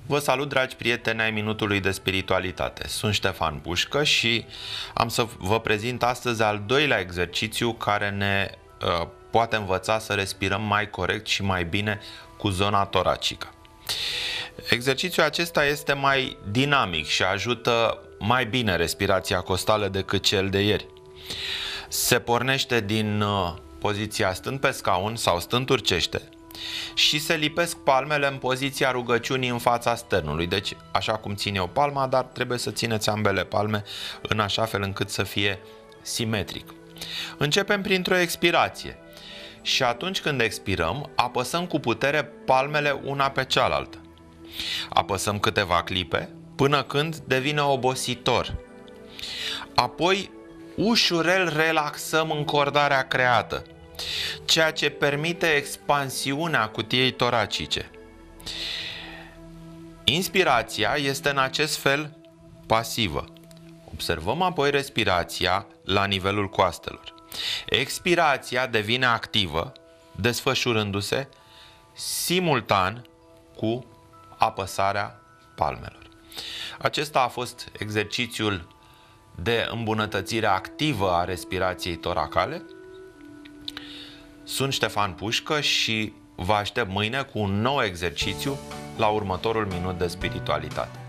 Vă salut, dragi prieteni ai Minutului de Spiritualitate. Sunt Ștefan Pușcă și am să vă prezint astăzi al doilea exercițiu care ne poate învăța să respirăm mai corect și mai bine cu zona toracică. Exercițiul acesta este mai dinamic și ajută mai bine respirația costală decât cel de ieri. Se pornește din poziția stând pe scaun sau stând turcește și se lipesc palmele în poziția rugăciunii în fața sternului. Deci, așa cum țin eu palma, dar trebuie să țineți ambele palme în așa fel încât să fie simetric. Începem printr-o expirație și atunci când expirăm, apăsăm cu putere palmele una pe cealaltă. Apăsăm câteva clipe până când devine obositor. Apoi, ușurel relaxăm încordarea creată, ceea ce permite expansiunea cutiei toracice. Inspirația este în acest fel pasivă. Observăm apoi respirația la nivelul coastelor. Expirația devine activă, desfășurându-se simultan cu apăsarea palmelor. Acesta a fost exercițiul de îmbunătățire activă a respirației toracale. Sunt Ștefan Pușcă și vă aștept mâine cu un nou exercițiu la următorul minut de spiritualitate.